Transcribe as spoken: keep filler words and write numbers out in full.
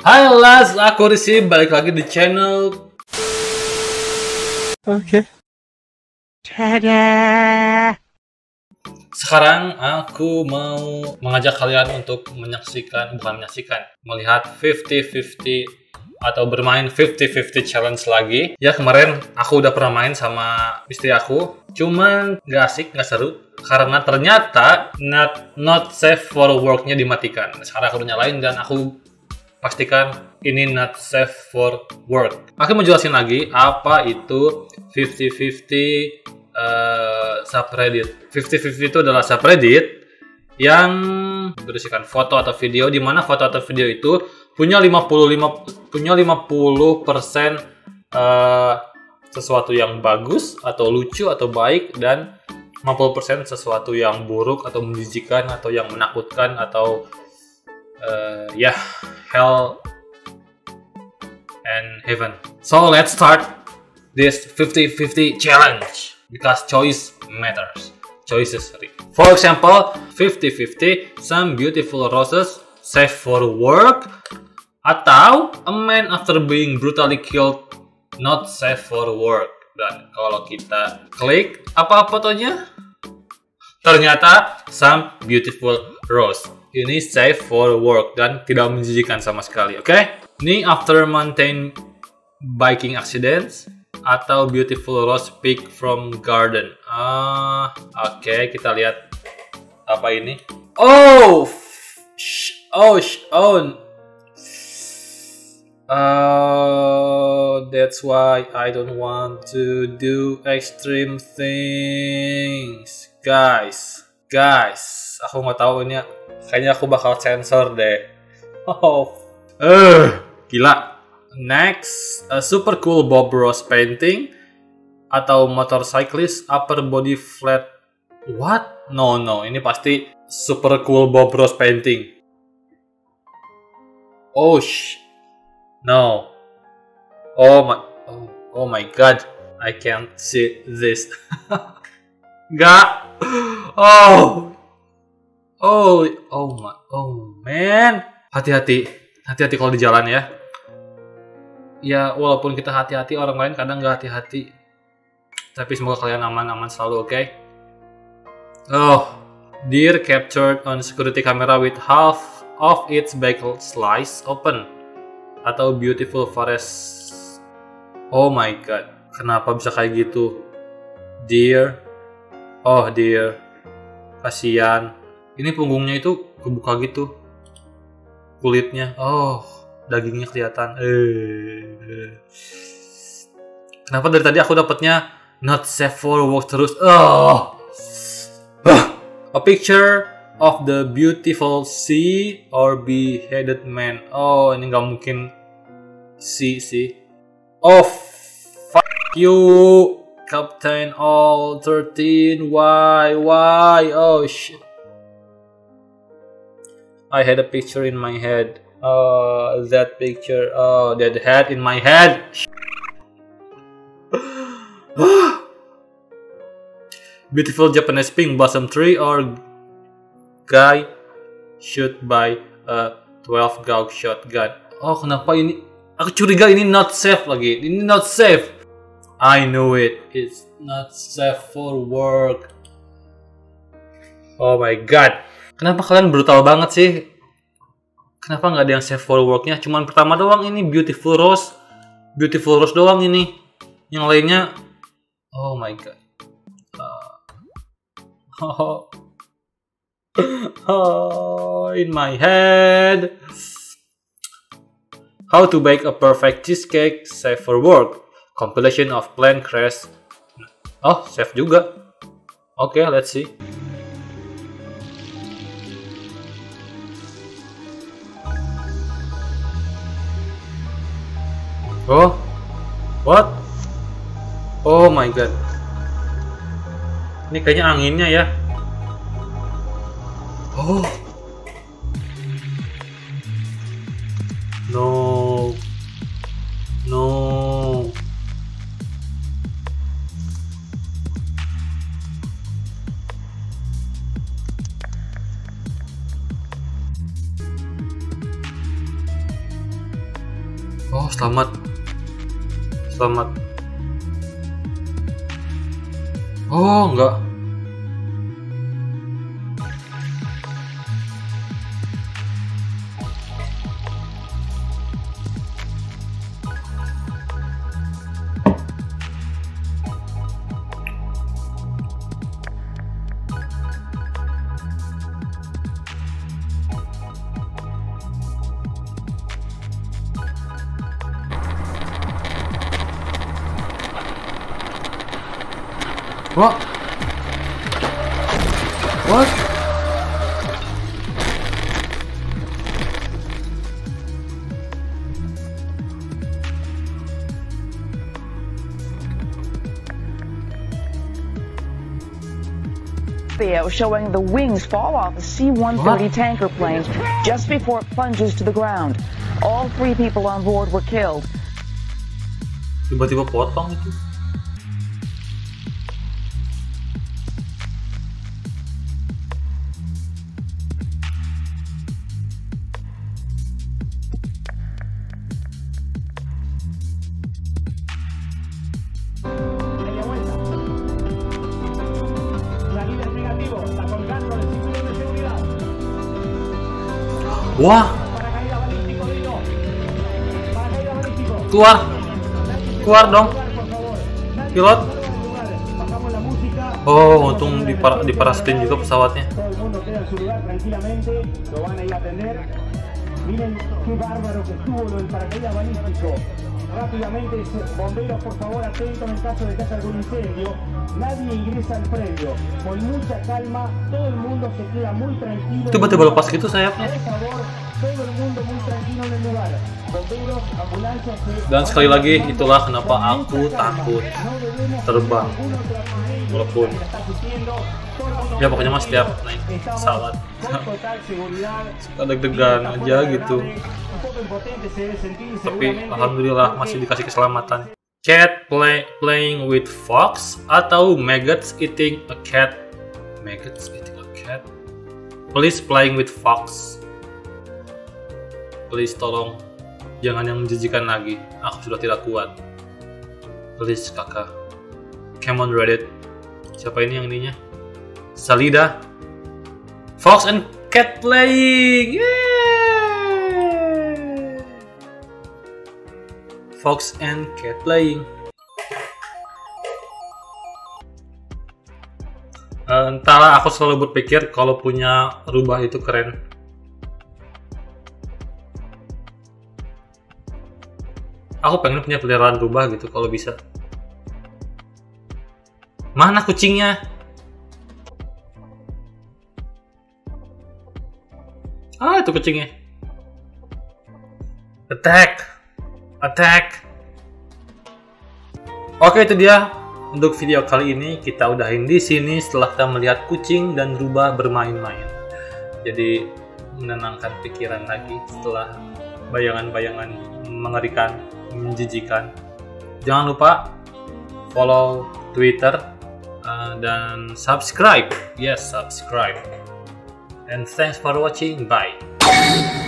Hai Las, aku Rizky, balik lagi di channel. Oke. Okay. Tada. Sekarang aku mau mengajak kalian untuk menyaksikan, bukan menyaksikan, melihat fifty fifty atau bermain fifty fifty challenge lagi. Ya kemarin aku udah pernah main sama istri aku, cuman gak asik, gak seru, karena ternyata not not safe for work-nya dimatikan. Sekarang aku udah nyalain dan aku pastikan ini not safe for work. Aku mau jelasin lagi apa itu fifty fifty uh, subreddit. fifty fifty itu adalah subreddit yang berisikan foto atau video, di mana foto atau video itu punya lima puluh lima punya lima puluh persen uh, sesuatu yang bagus atau lucu atau baik, dan lima puluh persen sesuatu yang buruk atau menjijikan atau yang menakutkan atau uh, ya yeah, hell and heaven. So let's start this fifty fifty challenge because choice matters. Choices. For example, fifty fifty some beautiful roses safe for work, atau a man after being brutally killed not safe for work. Dan kalau kita klik apa fotonya, ternyata some beautiful rose ini safe for work dan tidak menjijikan sama sekali. Oke, okay? Ini after mountain biking accidents atau beautiful rose pick from garden. Ah, oke, okay, kita lihat apa ini. Oh, sh oh, sh oh. Uh, that's why I don't want to do extreme things, guys. Guys, aku nggak tahu ini. Kayaknya aku bakal sensor deh. Oh, eh, uh, gila. Next, a super cool Bob Ross painting atau motorcyclist upper body flat. What? No, no. Ini pasti super cool Bob Ross painting. Oh, sh. No. Oh my. Oh, oh my God. I can't see this. Gak. Oh. Oh, oh my, oh man. Hati-hati. Hati-hati kalau di jalan ya. Ya, walaupun kita hati-hati, orang lain kadang nggak hati-hati. Tapi semoga kalian aman-aman selalu, oke? Okay? Oh, deer captured on security camera with half of its back slice open. Atau beautiful forest. Oh my God, kenapa bisa kayak gitu? Deer. Oh, deer. Kasian. Ini punggungnya itu kebuka gitu. Kulitnya. Oh, dagingnya kelihatan. Eh. Kenapa dari tadi aku dapatnya not safe for work terus? Oh. A picture of the beautiful sea or beheaded man. Oh, ini nggak mungkin sea sih. Oh, fuck you, Captain All thirteen. Why? Why? Oh shit. I had a picture in my head. Oh, that picture. Oh, that head in my head. Beautiful Japanese pink blossom tree or guy shoot by a twelve gauge shotgun. Oh, kenapa ini? Aku curiga ini not safe lagi. Ini not safe. I know it. It's not safe for work. Oh my God. Kenapa kalian brutal banget sih? Kenapa nggak ada yang safe for work-nya? Cuman pertama doang ini beautiful rose. Beautiful rose doang ini. Yang lainnya, oh my God. Uh, oh. Oh, in my head. How to bake a perfect cheesecake safe for work. Compilation of plane crash. Oh, safe juga. Oke, okay, let's see. Oh, what? Oh my God. Ini kayaknya anginnya ya. Oh. No. No. Oh, selamat. Selamat. Oh, enggak. What? What? Video showing the wings fall off a C one thirty What? tanker plane just before it plunges to the ground. All three people on board were killed. Tiba-tiba potong itu. Wah, keluar, keluar dong, pilot. Oh, untung dipar diparasitin juga pesawatnya. Miren qué bárbaro que estuvo lo del paracaídas balístico. Rápidamente, bomberos, por favor, atentos en caso de que haya algún incendio. Nadie ingresa al predio. Con mucha calma, todo el mundo se queda muy tranquilo. Tiba-tiba lepas gitu sayapnya. Por favor, todo el mundo muy tranquilo en el lugar. Bomberos, ambulancias. Dan sekali lagi, itulah kenapa aku takut terbang. Walaupun ya pokoknya mas setiap naik pesawat suka deg-degan aja gitu, tapi alhamdulillah masih dikasih keselamatan. Cat play, playing with fox atau maggots eating a cat. Maggots eating a cat. Please playing with fox. Please tolong jangan yang menjijikan lagi, aku sudah tidak kuat. Please kakak. Come on Reddit. Siapa ini yang ininya? Salida. Fox and cat playing. Yeay. Fox and cat playing. Uh, entahlah, aku selalu berpikir kalau punya rubah itu keren. Aku pengen punya peliharaan rubah gitu kalau bisa. Mana kucingnya? Ah, itu kucingnya. Attack! Attack! Oke, itu dia untuk video kali ini. Kita udahin di sini setelah kita melihat kucing dan rubah bermain-main. Jadi menenangkan pikiran lagi setelah bayangan-bayangan mengerikan, menjijikan. Jangan lupa follow Twitter uh, dan subscribe. Yes, subscribe. And thanks for watching. Bye.